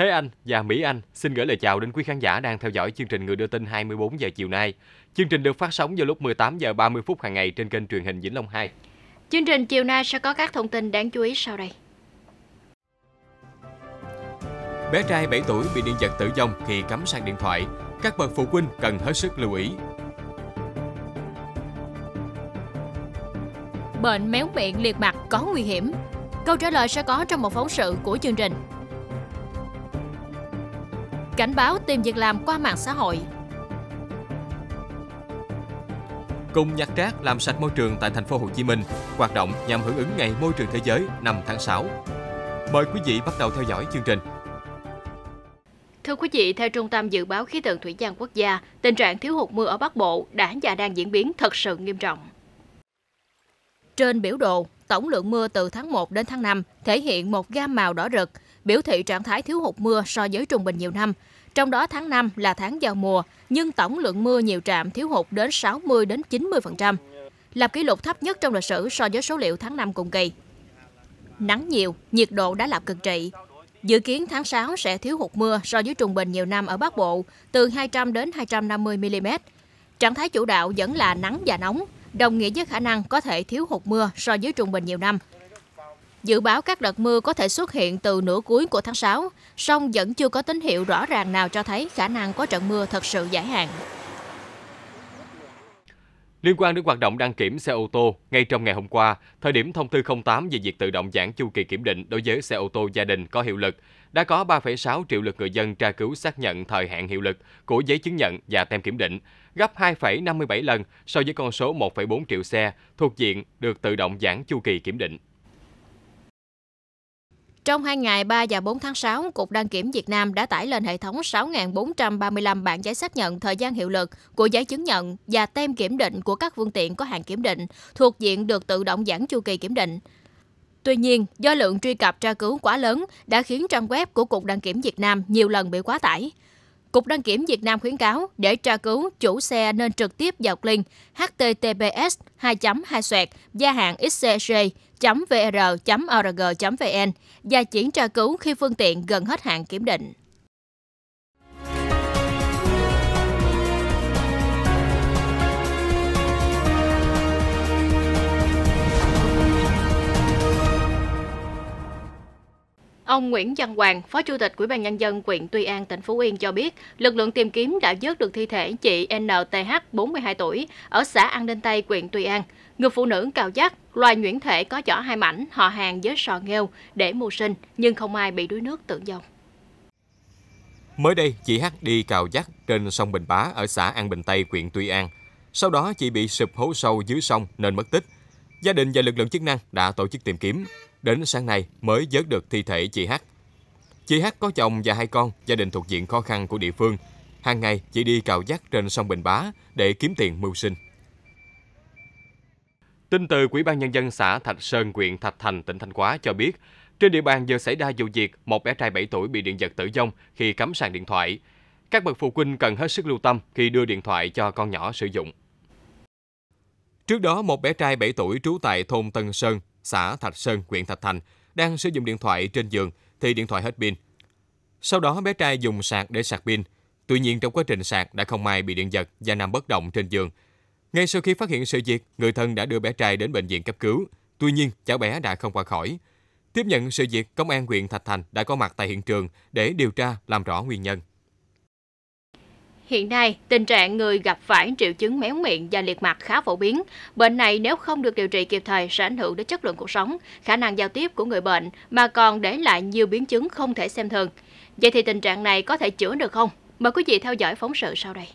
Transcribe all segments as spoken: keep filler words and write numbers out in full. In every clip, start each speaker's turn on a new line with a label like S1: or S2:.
S1: Thế Anh và Mỹ Anh xin gửi lời chào đến quý khán giả đang theo dõi chương trình Người đưa tin hai mươi bốn giờ chiều nay. Chương trình được phát sóng vào lúc mười tám giờ ba mươi phút hàng ngày trên kênh truyền hình Vĩnh Long hai.
S2: Chương trình chiều nay sẽ có các thông tin đáng chú ý sau đây.
S1: Bé trai bảy tuổi bị điện giật tử vong khi cắm sạc điện thoại. Các bậc phụ huynh cần hết sức lưu ý.
S2: Bệnh méo miệng liệt mặt có nguy hiểm? Câu trả lời sẽ có trong một phóng sự của chương trình. Cảnh báo tìm việc làm qua mạng xã hội.
S1: Cùng nhặt rác làm sạch môi trường tại thành phố Hồ Chí Minh, hoạt động nhằm hưởng ứng Ngày Môi trường Thế giới năm tháng sáu. Mời quý vị bắt đầu theo dõi chương trình.
S2: Thưa quý vị, theo Trung tâm Dự báo Khí tượng Thủy văn Quốc gia, tình trạng thiếu hụt mưa ở Bắc Bộ đã và đang diễn biến thật sự nghiêm trọng. Trên biểu đồ, tổng lượng mưa từ tháng một đến tháng năm thể hiện một gam màu đỏ rực, biểu thị trạng thái thiếu hụt mưa so với trung bình nhiều năm. Trong đó tháng năm là tháng vào mùa, nhưng tổng lượng mưa nhiều trạm thiếu hụt đến sáu mươi đến chín mươi phần trăm, lập kỷ lục thấp nhất trong lịch sử so với số liệu tháng năm cùng kỳ. Nắng nhiều, nhiệt độ đã lập cực trị. Dự kiến tháng sáu sẽ thiếu hụt mưa so với trung bình nhiều năm ở Bắc Bộ, từ hai trăm đến hai trăm năm mươi mi-li-mét. Trạng thái chủ đạo vẫn là nắng và nóng, đồng nghĩa với khả năng có thể thiếu hụt mưa so với trung bình nhiều năm. Dự báo các đợt mưa có thể xuất hiện từ nửa cuối của tháng sáu, song vẫn chưa có tín hiệu rõ ràng nào cho thấy khả năng có trận mưa thật sự dài hạn.
S1: Liên quan đến hoạt động đăng kiểm xe ô tô, ngay trong ngày hôm qua, thời điểm thông tư không tám về việc tự động giãn chu kỳ kiểm định đối với xe ô tô gia đình có hiệu lực, đã có ba phẩy sáu triệu lượt người dân tra cứu xác nhận thời hạn hiệu lực của giấy chứng nhận và tem kiểm định, gấp hai phẩy năm mươi bảy lần so với con số một phẩy bốn triệu xe thuộc diện được tự động giãn chu kỳ kiểm định.
S2: Trong hai ngày ba và bốn tháng sáu, Cục Đăng kiểm Việt Nam đã tải lên hệ thống sáu nghìn bốn trăm ba mươi lăm bản giấy xác nhận thời gian hiệu lực của giấy chứng nhận và tem kiểm định của các phương tiện có hạn kiểm định thuộc diện được tự động giãn chu kỳ kiểm định. Tuy nhiên, do lượng truy cập tra cứu quá lớn đã khiến trang web của Cục Đăng kiểm Việt Nam nhiều lần bị quá tải. Cục Đăng kiểm Việt Nam khuyến cáo để tra cứu, chủ xe nên trực tiếp vào link h t t p s hai chấm hai xoẹt gia hạn x c g chấm v r chấm o r g chấm v n và chỉ tra cứu khi phương tiện gần hết hạn kiểm định. Ông Nguyễn Văn Hoàng, Phó Chủ tịch Ủy ban Nhân dân huyện Tuy An, tỉnh Phú Yên cho biết, lực lượng tìm kiếm đã vớt được thi thể chị en tê hát, bốn mươi hai tuổi, ở xã An Ninh Tây, huyện Tuy An. Người phụ nữ cào dắt, loài nhuyễn thể có vỏ hai mảnh, họ hàng với sò nghêu để mưu sinh, nhưng không ai bị đuối nước tử vong.
S1: Mới đây, chị H đi cào dắt trên sông Bình Bá ở xã An Bình Tây, huyện Tuy An. Sau đó, chị bị sụp hố sâu dưới sông nên mất tích. Gia đình và lực lượng chức năng đã tổ chức tìm kiếm. Đến sáng nay mới vớt được thi thể chị H. Chị H có chồng và hai con, gia đình thuộc diện khó khăn của địa phương. Hàng ngày, chị đi cào dắt trên sông Bình Bá để kiếm tiền mưu sinh. Tin từ Ủy ban Nhân dân xã Thạch Sơn, huyện Thạch Thành, tỉnh Thanh Hóa cho biết, trên địa bàn vừa xảy ra vụ việc một bé trai bảy tuổi bị điện giật tử vong khi cắm sạc điện thoại. Các bậc phụ huynh cần hết sức lưu tâm khi đưa điện thoại cho con nhỏ sử dụng. Trước đó, một bé trai bảy tuổi trú tại thôn Tân Sơn, xã Thạch Sơn, huyện Thạch Thành, đang sử dụng điện thoại trên giường thì điện thoại hết pin. Sau đó, bé trai dùng sạc để sạc pin. Tuy nhiên, trong quá trình sạc đã không may bị điện giật và nằm bất động trên giường. Ngay sau khi phát hiện sự việc, người thân đã đưa bé trai đến bệnh viện cấp cứu. Tuy nhiên, cháu bé đã không qua khỏi. Tiếp nhận sự việc, Công an huyện Thạch Thành đã có mặt tại hiện trường để điều tra làm rõ nguyên nhân.
S2: Hiện nay, tình trạng người gặp phải triệu chứng méo miệng và liệt mặt khá phổ biến. Bệnh này nếu không được điều trị kịp thời sẽ ảnh hưởng đến chất lượng cuộc sống, khả năng giao tiếp của người bệnh mà còn để lại nhiều biến chứng không thể xem thường. Vậy thì tình trạng này có thể chữa được không? Mời quý vị theo dõi phóng sự sau đây.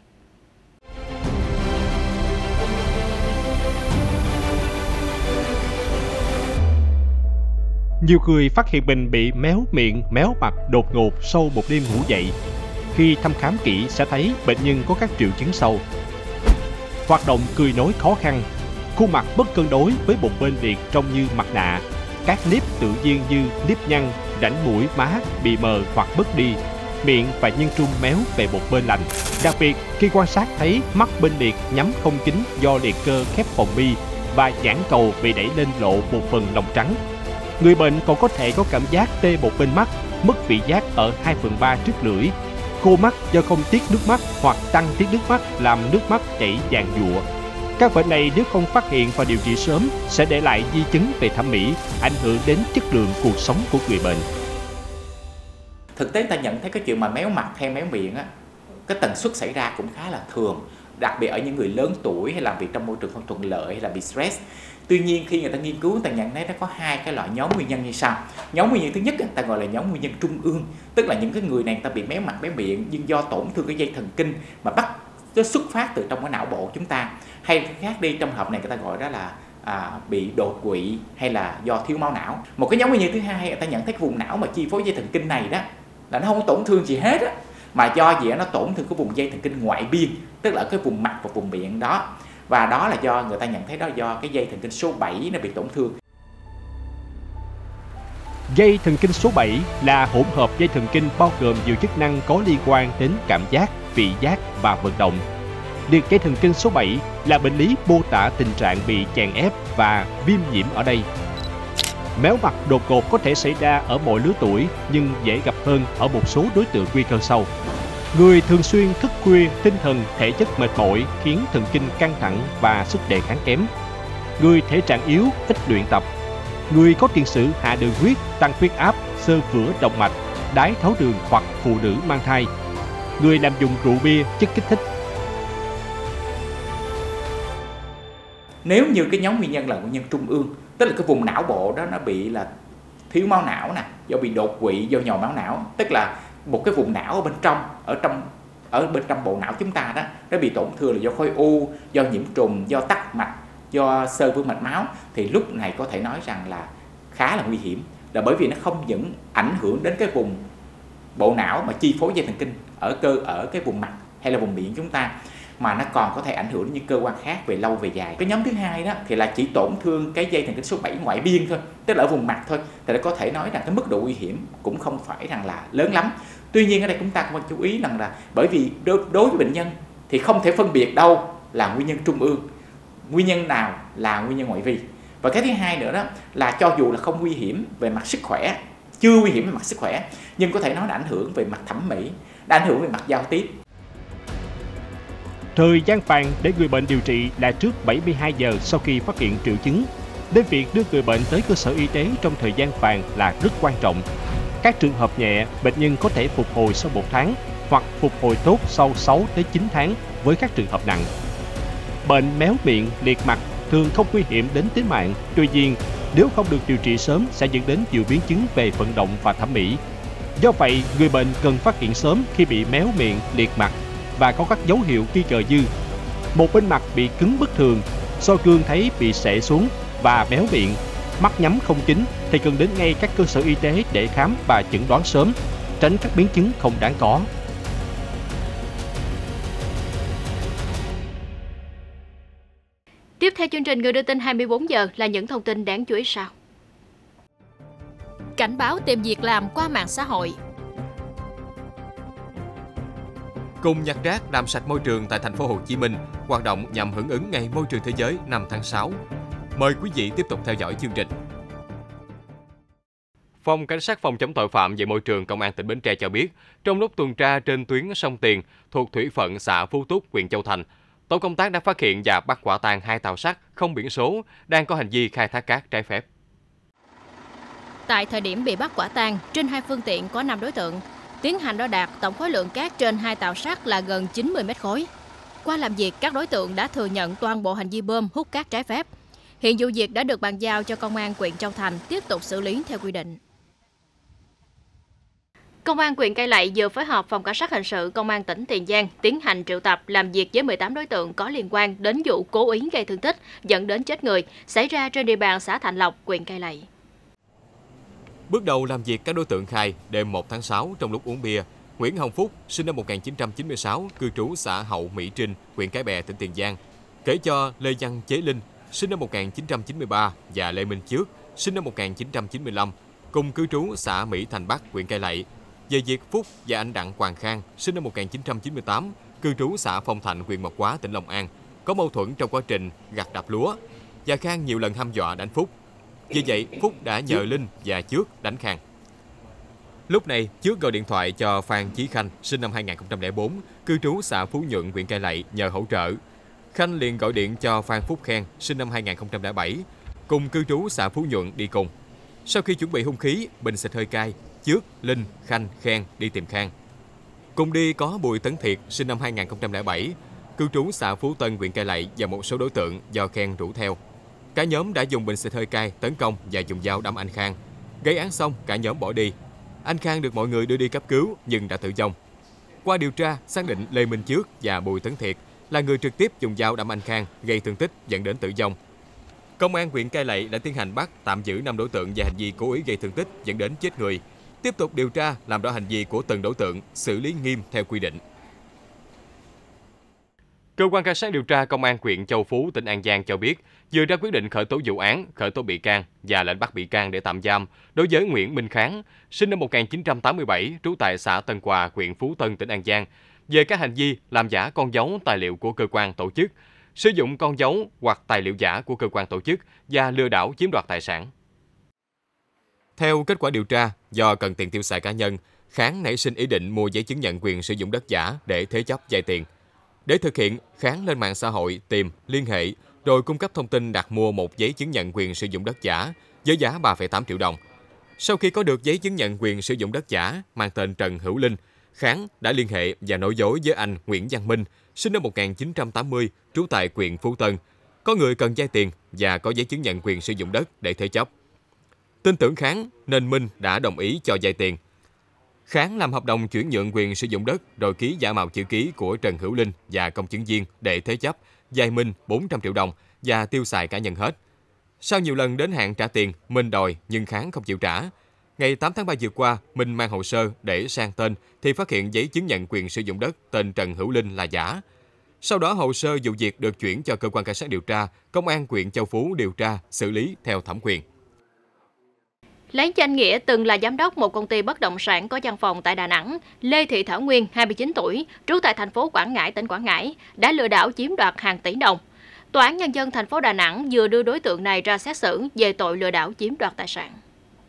S3: Nhiều người phát hiện mình bị méo miệng, méo mặt đột ngột sau một đêm ngủ dậy. Khi thăm khám kỹ sẽ thấy bệnh nhân có các triệu chứng sau: hoạt động cười nói khó khăn, khuôn mặt bất cân đối với một bên liệt trông như mặt nạ, các nếp tự nhiên như nếp nhăn, rãnh mũi, má bị mờ hoặc bớt đi, miệng và nhân trung méo về một bên lành. Đặc biệt, khi quan sát thấy mắt bên liệt nhắm không kín do liệt cơ khép phòng mi và giãn cầu bị đẩy lên lộ một phần lòng trắng. Người bệnh còn có thể có cảm giác tê một bên mắt mất vị giác ở hai phần ba trước lưỡi, khô mắt do không tiết nước mắt hoặc tăng tiết nước mắt làm nước mắt chảy vàng dụa. Các bệnh này nếu không phát hiện và điều trị sớm sẽ để lại di chứng về thẩm mỹ, ảnh hưởng đến chất lượng cuộc sống của người bệnh.
S4: Thực tế ta nhận thấy cái chuyện mà méo mặt hay méo miệng á, cái tần suất xảy ra cũng khá là thường, đặc biệt ở những người lớn tuổi hay làm việc trong môi trường không thuận lợi hay là bị stress. Tuy nhiên khi người ta nghiên cứu, ta nhận thấy nó có hai cái loại nhóm nguyên nhân như sau. Nhóm nguyên nhân thứ nhất người ta gọi là nhóm nguyên nhân trung ương, tức là những cái người này người ta bị méo mặt méo miệng nhưng do tổn thương cái dây thần kinh mà bắt nó xuất phát từ trong cái não bộ chúng ta, hay khác đi trong hợp này người ta gọi đó là à, bị đột quỵ hay là do thiếu máu não. Một cái nhóm nguyên nhân thứ hai, người ta nhận thấy cái vùng não mà chi phối dây thần kinh này đó là nó không có tổn thương gì hết á, mà do gì nó tổn thương cái vùng dây thần kinh ngoại biên, tức là cái vùng mặt và vùng miệng đó. Và đó là do người ta nhận thấy đó do cái dây thần kinh số bảy nó bị tổn thương.
S3: Dây thần kinh số bảy là hỗn hợp dây thần kinh bao gồm nhiều chức năng có liên quan đến cảm giác, vị giác và vận động. Liệt dây thần kinh số bảy là bệnh lý mô tả tình trạng bị chèn ép và viêm nhiễm ở đây. Méo mặt đột ngột có thể xảy ra ở mọi lứa tuổi nhưng dễ gặp hơn ở một số đối tượng nguy cơ sau. Người thường xuyên thức khuya, tinh thần, thể chất mệt mỏi khiến thần kinh căng thẳng và sức đề kháng kém. Người thể trạng yếu, ít luyện tập. Người có tiền sử hạ đường huyết, tăng huyết áp, xơ vữa động mạch, đái tháo đường hoặc phụ nữ mang thai. Người làm dùng rượu bia, chất kích thích.
S4: Nếu như cái nhóm nguyên nhân là nguyên nhân trung ương, tức là cái vùng não bộ đó nó bị là thiếu máu não nè, do bị đột quỵ, do nhồi máu não, tức là một cái vùng não ở bên trong, ở trong ở bên trong bộ não chúng ta đó, nó bị tổn thương là do khối u, do nhiễm trùng, do tắc mạch, do xơ vữa mạch máu, thì lúc này có thể nói rằng là khá là nguy hiểm, là bởi vì nó không những ảnh hưởng đến cái vùng bộ não mà chi phối dây thần kinh ở cơ ở cái vùng mặt hay là vùng miệng chúng ta, mà nó còn có thể ảnh hưởng đến những cơ quan khác về lâu về dài. Cái nhóm thứ hai đó thì là chỉ tổn thương cái dây thần kinh số bảy ngoại biên thôi, tức là ở vùng mặt thôi, thì nó có thể nói rằng cái mức độ nguy hiểm cũng không phải rằng là lớn lắm. Tuy nhiên ở đây chúng ta cũng phải chú ý rằng là bởi vì đối, đối với bệnh nhân thì không thể phân biệt đâu là nguyên nhân trung ương, nguyên nhân nào là nguyên nhân ngoại vi. Và cái thứ hai nữa đó là cho dù là không nguy hiểm về mặt sức khỏe, chưa nguy hiểm về mặt sức khỏe, nhưng có thể nói là ảnh hưởng về mặt thẩm mỹ, đã ảnh hưởng về mặt giao tiếp.
S3: Thời gian vàng để người bệnh điều trị là trước bảy mươi hai giờ sau khi phát hiện triệu chứng. Nên việc đưa người bệnh tới cơ sở y tế trong thời gian vàng là rất quan trọng. Các trường hợp nhẹ, bệnh nhân có thể phục hồi sau một tháng hoặc phục hồi tốt sau sáu đến chín tháng với các trường hợp nặng. Bệnh méo miệng, liệt mặt thường không nguy hiểm đến tính mạng, tuy nhiên nếu không được điều trị sớm sẽ dẫn đến nhiều biến chứng về vận động và thẩm mỹ. Do vậy, người bệnh cần phát hiện sớm khi bị méo miệng, liệt mặt và có các dấu hiệu nghi ngờ như một bên mặt bị cứng bất thường, soi gương thấy bị xệ xuống và méo miệng, mắt nhắm không kín thì cần đến ngay các cơ sở y tế để khám và chẩn đoán sớm, tránh các biến chứng không đáng có.
S2: Tiếp theo chương trình Người đưa tin hai mươi bốn giờ là những thông tin đáng chú ý sau. Cảnh báo tìm việc làm qua mạng xã hội.
S1: Cùng nhặt rác làm sạch môi trường tại thành phố Hồ Chí Minh, hoạt động nhằm hưởng ứng Ngày Môi trường Thế giới năm tháng sáu. Mời quý vị tiếp tục theo dõi chương trình. Phòng Cảnh sát phòng chống tội phạm về môi trường Công an tỉnh Bến Tre cho biết, trong lúc tuần tra trên tuyến sông Tiền thuộc thủy phận xã Phú Túc, huyện Châu Thành, tổ công tác đã phát hiện và bắt quả tang hai tàu sắt không biển số đang có hành vi khai thác cát trái phép.
S2: Tại thời điểm bị bắt quả tang, trên hai phương tiện có năm đối tượng. Tiến hành đo đạc, tổng khối lượng cát trên hai tàu sắt là gần chín mươi mét khối. Qua làm việc, các đối tượng đã thừa nhận toàn bộ hành vi bơm hút cát trái phép. Hiện vụ việc đã được bàn giao cho Công an huyện Châu Thành tiếp tục xử lý theo quy định. Công an huyện Cai Lậy vừa phối hợp Phòng Cảnh sát hình sự Công an tỉnh Tiền Giang tiến hành triệu tập làm việc với mười tám đối tượng có liên quan đến vụ cố ý gây thương tích dẫn đến chết người xảy ra trên địa bàn xã Thạnh Lộc, huyện Cai Lậy.
S1: Bước đầu làm việc, các đối tượng khai đêm một tháng sáu trong lúc uống bia, Nguyễn Hồng Phúc, sinh năm một nghìn chín trăm chín mươi sáu, cư trú xã Hậu Mỹ Trinh, huyện Cái Bè, tỉnh Tiền Giang, kể cho Lê Văn Chế Linh, sinh năm một nghìn chín trăm chín mươi ba và Lê Minh Trước, sinh năm một nghìn chín trăm chín mươi lăm, cùng cư trú xã Mỹ Thành Bắc, huyện Cai Lậy, về việc Phúc và anh Đặng Hoàng Khang, sinh năm một nghìn chín trăm chín mươi tám, cư trú xã Phong Thạnh, huyện Mộc Hóa, tỉnh Long An, có mâu thuẫn trong quá trình gặt đập lúa và Khang nhiều lần hăm dọa đánh Phúc. Vì vậy, Phúc đã nhờ Linh và Trước đánh Khang. Lúc này, Trước gọi điện thoại cho Phan Chí Khanh, sinh năm hai nghìn không trăm lẻ bốn, cư trú xã Phú Nhuận, huyện Cai Lậy nhờ hỗ trợ. Khanh liền gọi điện cho Phan Phúc Khen, sinh năm hai nghìn không trăm lẻ bảy, cùng cư trú xã Phú Nhuận đi cùng. Sau khi chuẩn bị hung khí, bình xịt hơi cay, Trước, Linh, Khanh, Khen đi tìm Khang. Cùng đi có Bùi Tấn Thiệt, sinh năm hai nghìn không trăm lẻ bảy, cư trú xã Phú Tân, huyện Cai Lậy và một số đối tượng do Khen rủ theo. Cả nhóm đã dùng bình xịt hơi cay tấn công và dùng dao đâm anh Khang. Gây án xong, cả nhóm bỏ đi. Anh Khang được mọi người đưa đi cấp cứu nhưng đã tử vong. Qua điều tra, xác định Lê Minh Trước và Bùi Tấn Thiệt là người trực tiếp dùng dao đâm anh Khang gây thương tích dẫn đến tử vong. Công an huyện Cai Lậy đã tiến hành bắt, tạm giữ năm đối tượng về hành vi cố ý gây thương tích dẫn đến chết người. Tiếp tục điều tra, làm rõ hành vi của từng đối tượng, xử lý nghiêm theo quy định. Cơ quan cảnh sát điều tra Công an huyện Châu Phú, tỉnh An Giang cho biết, vừa ra quyết định khởi tố vụ án, khởi tố bị can và lệnh bắt bị can để tạm giam đối với Nguyễn Minh Kháng, sinh năm một nghìn chín trăm tám mươi bảy, trú tại xã Tân Hòa, huyện Phú Tân, tỉnh An Giang, về các hành vi làm giả con dấu tài liệu của cơ quan tổ chức, sử dụng con dấu hoặc tài liệu giả của cơ quan tổ chức và lừa đảo chiếm đoạt tài sản. Theo kết quả điều tra, do cần tiền tiêu xài cá nhân, Kháng nảy sinh ý định mua giấy chứng nhận quyền sử dụng đất giả để thế chấp vay tiền. Để thực hiện, Kháng lên mạng xã hội tìm, liên hệ, rồi cung cấp thông tin đặt mua một giấy chứng nhận quyền sử dụng đất giả với giá ba phẩy tám triệu đồng. Sau khi có được giấy chứng nhận quyền sử dụng đất giả mang tên Trần Hữu Linh, Kháng đã liên hệ và nói dối với anh Nguyễn Văn Minh, sinh năm một nghìn chín trăm tám mươi, trú tại huyện Phú Tân, có người cần vay tiền và có giấy chứng nhận quyền sử dụng đất để thế chấp. Tin tưởng Kháng nên Minh đã đồng ý cho vay tiền. Kháng làm hợp đồng chuyển nhượng quyền sử dụng đất rồi ký giả mạo chữ ký của Trần Hữu Linh và công chứng viên để thế chấp, vay Minh bốn trăm triệu đồng và tiêu xài cá nhân hết. Sau nhiều lần đến hạn trả tiền, Minh đòi nhưng Kháng không chịu trả. Ngày tám tháng ba vừa qua, Minh mang hồ sơ để sang tên thì phát hiện giấy chứng nhận quyền sử dụng đất tên Trần Hữu Linh là giả. Sau đó hồ sơ vụ việc được chuyển cho cơ quan cảnh sát điều tra, Công an huyện Châu Phú điều tra, xử lý theo thẩm quyền.
S2: Lấy danh nghĩa từng là giám đốc một công ty bất động sản có văn phòng tại Đà Nẵng, Lê Thị Thảo Nguyên, hai mươi chín tuổi, trú tại thành phố Quảng Ngãi, tỉnh Quảng Ngãi, đã lừa đảo chiếm đoạt hàng tỷ đồng. Tòa án Nhân dân thành phố Đà Nẵng vừa đưa đối tượng này ra xét xử về tội lừa đảo chiếm đoạt tài sản.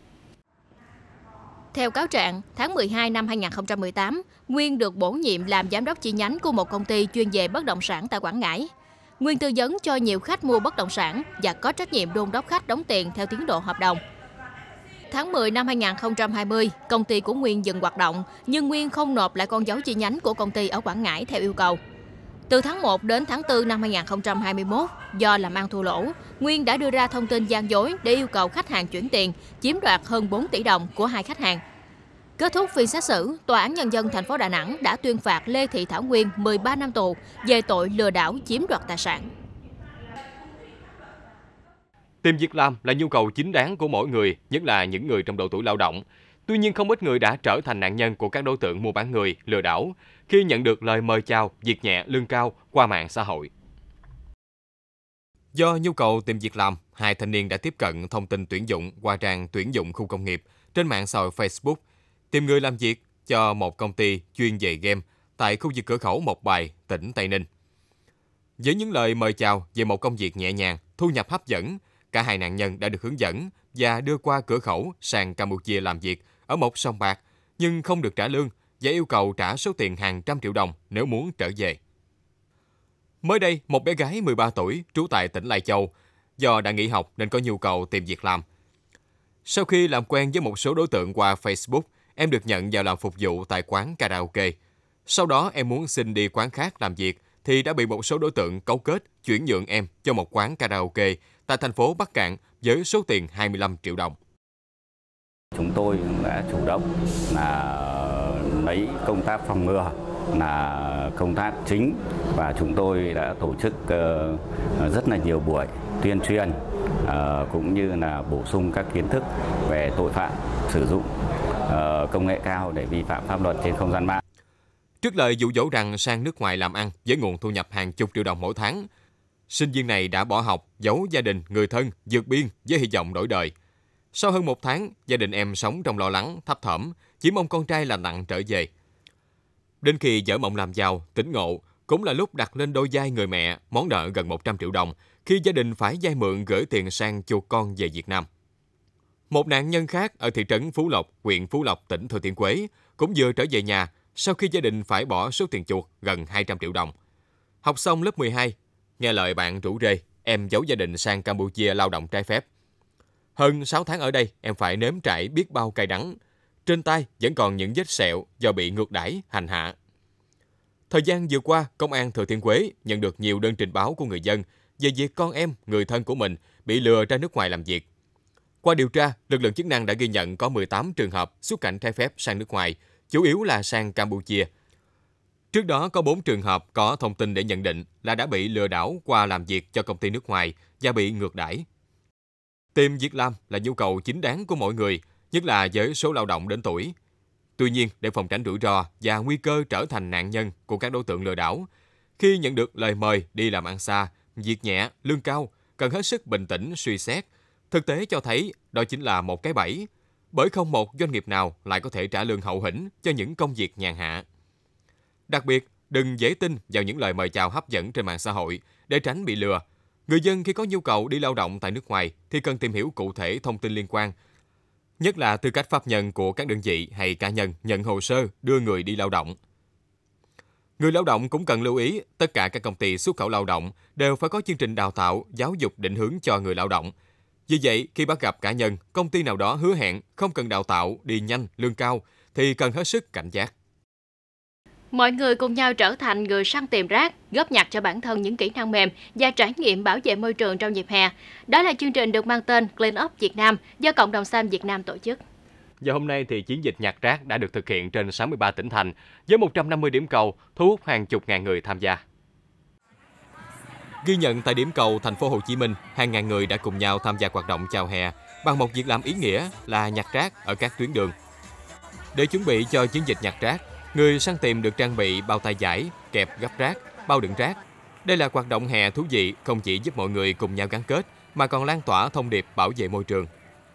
S2: Theo cáo trạng, tháng mười hai năm hai nghìn không trăm mười tám, Nguyên được bổ nhiệm làm giám đốc chi nhánh của một công ty chuyên về bất động sản tại Quảng Ngãi. Nguyên tư vấn cho nhiều khách mua bất động sản và có trách nhiệm đôn đốc khách đóng tiền theo tiến độ hợp đồng. Tháng mười năm hai nghìn không trăm hai mươi, công ty của Nguyên dừng hoạt động, nhưng Nguyên không nộp lại con dấu chi nhánh của công ty ở Quảng Ngãi theo yêu cầu. Từ tháng một đến tháng tư năm hai nghìn không trăm hai mươi mốt, do làm ăn thua lỗ, Nguyên đã đưa ra thông tin gian dối để yêu cầu khách hàng chuyển tiền, chiếm đoạt hơn bốn tỷ đồng của hai khách hàng. Kết thúc phiên xét xử, Tòa án Nhân dân thành phố Đà Nẵng đã tuyên phạt Lê Thị Thảo Nguyên mười ba năm tù về tội lừa đảo chiếm đoạt tài sản.
S1: Tìm việc làm là nhu cầu chính đáng của mỗi người, nhất là những người trong độ tuổi lao động. Tuy nhiên không ít người đã trở thành nạn nhân của các đối tượng mua bán người, lừa đảo khi nhận được lời mời chào, việc nhẹ, lương cao qua mạng xã hội. Do nhu cầu tìm việc làm, hai thanh niên đã tiếp cận thông tin tuyển dụng qua trang tuyển dụng khu công nghiệp trên mạng xã hội Facebook, tìm người làm việc cho một công ty chuyên về game tại khu vực cửa khẩu Mộc Bài, tỉnh Tây Ninh. Với những lời mời chào về một công việc nhẹ nhàng, thu nhập hấp dẫn, cả hai nạn nhân đã được hướng dẫn và đưa qua cửa khẩu sang Campuchia làm việc ở một sòng bạc, nhưng không được trả lương và yêu cầu trả số tiền hàng trăm triệu đồng nếu muốn trở về. Mới đây, một bé gái mười ba tuổi trú tại tỉnh Lai Châu, do đã nghỉ học nên có nhu cầu tìm việc làm. Sau khi làm quen với một số đối tượng qua Facebook, em được nhận vào làm phục vụ tại quán karaoke. Sau đó em muốn xin đi quán khác làm việc thì đã bị một số đối tượng cấu kết chuyển nhượng em cho một quán karaoke tại thành phố Bắc Cạn với số tiền hai mươi lăm triệu đồng.
S5: Chúng tôi đã chủ động là lấy công tác phòng ngừa là công tác chính và chúng tôi đã tổ chức rất là nhiều buổi tuyên truyền cũng như là bổ sung các kiến thức về tội phạm sử dụng công nghệ cao để vi phạm pháp luật trên không gian mạng.
S1: Trước lời dụ dỗ rằng sang nước ngoài làm ăn với nguồn thu nhập hàng chục triệu đồng mỗi tháng, sinh viên này đã bỏ học, giấu gia đình, người thân, vượt biên với hy vọng đổi đời. Sau hơn một tháng, gia đình em sống trong lo lắng, thấp thỏm, chỉ mong con trai lành lặn trở về. Đến khi vỡ mộng làm giàu, tỉnh ngộ, cũng là lúc đặt lên đôi vai người mẹ món nợ gần một trăm triệu đồng khi gia đình phải vay mượn gửi tiền sang chuộc con về Việt Nam. Một nạn nhân khác ở thị trấn Phú Lộc, huyện Phú Lộc, tỉnh Thừa Thiên Huế cũng vừa trở về nhà sau khi gia đình phải bỏ số tiền chuộc gần hai trăm triệu đồng. Học xong lớp mười hai, nghe lời bạn rủ rê, em giấu gia đình sang Campuchia lao động trái phép. Hơn sáu tháng ở đây, em phải nếm trải biết bao cay đắng. Trên tay vẫn còn những vết sẹo do bị ngược đãi, hành hạ. Thời gian vừa qua, Công an Thừa Thiên Huế nhận được nhiều đơn trình báo của người dân về việc con em, người thân của mình bị lừa ra nước ngoài làm việc. Qua điều tra, lực lượng chức năng đã ghi nhận có mười tám trường hợp xuất cảnh trái phép sang nước ngoài, chủ yếu là sang Campuchia. Trước đó có bốn trường hợp có thông tin để nhận định là đã bị lừa đảo qua làm việc cho công ty nước ngoài và bị ngược đãi. Tìm việc làm là nhu cầu chính đáng của mọi người, nhất là với số lao động đến tuổi. Tuy nhiên, để phòng tránh rủi ro và nguy cơ trở thành nạn nhân của các đối tượng lừa đảo, khi nhận được lời mời đi làm ăn xa, việc nhẹ, lương cao, cần hết sức bình tĩnh suy xét. Thực tế cho thấy đó chính là một cái bẫy, bởi không một doanh nghiệp nào lại có thể trả lương hậu hĩnh cho những công việc nhàn hạ. Đặc biệt, đừng dễ tin vào những lời mời chào hấp dẫn trên mạng xã hội để tránh bị lừa. Người dân khi có nhu cầu đi lao động tại nước ngoài thì cần tìm hiểu cụ thể thông tin liên quan, nhất là tư cách pháp nhân của các đơn vị hay cá nhân nhận hồ sơ đưa người đi lao động. Người lao động cũng cần lưu ý, tất cả các công ty xuất khẩu lao động đều phải có chương trình đào tạo, giáo dục định hướng cho người lao động. Vì vậy, khi bắt gặp cá nhân, công ty nào đó hứa hẹn không cần đào tạo, đi nhanh, lương cao, thì cần hết sức cảnh giác.
S2: Mọi người cùng nhau trở thành người săn tìm rác, góp nhặt cho bản thân những kỹ năng mềm và trải nghiệm bảo vệ môi trường trong dịp hè. Đó là chương trình được mang tên Clean Up Việt Nam do Cộng đồng xanh Việt Nam tổ chức.
S1: Và hôm nay thì chiến dịch nhặt rác đã được thực hiện trên sáu mươi ba tỉnh thành với một trăm năm mươi điểm cầu, thu hút hàng chục ngàn người tham gia. Ghi nhận tại điểm cầu thành phố Hồ Chí Minh, hàng ngàn người đã cùng nhau tham gia hoạt động chào hè bằng một việc làm ý nghĩa là nhặt rác ở các tuyến đường. Để chuẩn bị cho chiến dịch nhặt rác, người săn tìm được trang bị bao tay giải, kẹp gấp rác, bao đựng rác. Đây là hoạt động hè thú vị không chỉ giúp mọi người cùng nhau gắn kết mà còn lan tỏa thông điệp bảo vệ môi trường.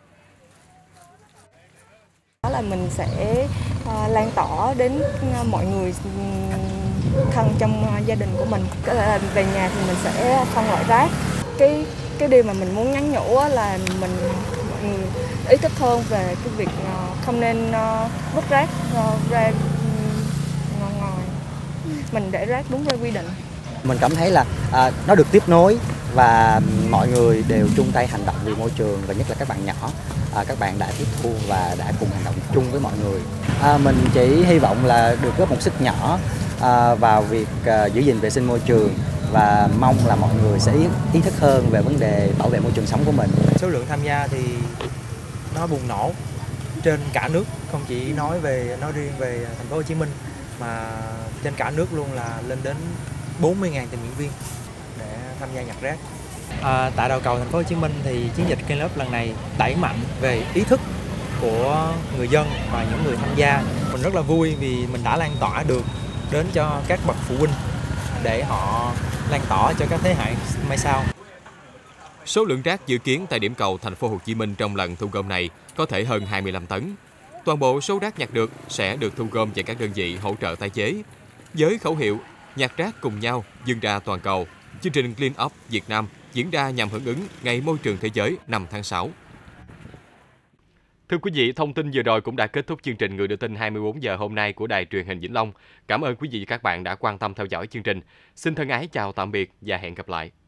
S6: Đó là mình sẽ uh, lan tỏa đến uh, mọi người thân trong uh, gia đình của mình. Có thể là về nhà thì mình sẽ phân loại rác. Cái cái điều mà mình muốn nhắn nhủ là mình mọi người ý thức hơn về cái việc uh, không nên uh, vứt rác uh, ra ngoài ngoài. Mình để rác đúng nơi quy định.
S7: Mình cảm thấy là à, nó được tiếp nối và mọi người đều chung tay hành động vì môi trường, và nhất là các bạn nhỏ, à, các bạn đã tiếp thu và đã cùng hành động chung với mọi người. À, mình chỉ hy vọng là được góp một sức nhỏ à, vào việc à, giữ gìn vệ sinh môi trường, và mong là mọi người sẽ ý, ý thức hơn về vấn đề bảo vệ môi trường sống của mình.
S8: Số lượng tham gia thì nó bùng nổ trên cả nước, không chỉ nói về nói riêng về thành phố Hồ Chí Minh mà trên cả nước luôn, là lên đến bốn mươi nghìn tình nguyện viên để tham gia nhặt rác. À, tại đầu cầu thành phố Hồ Chí Minh thì chiến dịch Clean Up lần này đẩy mạnh về ý thức của người dân và những người tham gia. Mình rất là vui vì mình đã lan tỏa được đến cho các bậc phụ huynh để họ lan tỏa cho các thế hệ mai sau.
S1: Số lượng rác dự kiến tại điểm cầu thành phố Hồ Chí Minh trong lần thu gom này có thể hơn hai mươi lăm tấn. Toàn bộ số rác nhặt được sẽ được thu gom về các đơn vị hỗ trợ tái chế. Với khẩu hiệu nhặt rác cùng nhau, vươn ra toàn cầu, chương trình Clean Up Việt Nam diễn ra nhằm hưởng ứng Ngày Môi trường Thế giới năm tháng sáu. Thưa quý vị, thông tin vừa rồi cũng đã kết thúc chương trình Người đưa tin hai mươi bốn giờ hôm nay của Đài Truyền hình Vĩnh Long. Cảm ơn quý vị và các bạn đã quan tâm theo dõi chương trình. Xin thân ái chào tạm biệt và hẹn gặp lại.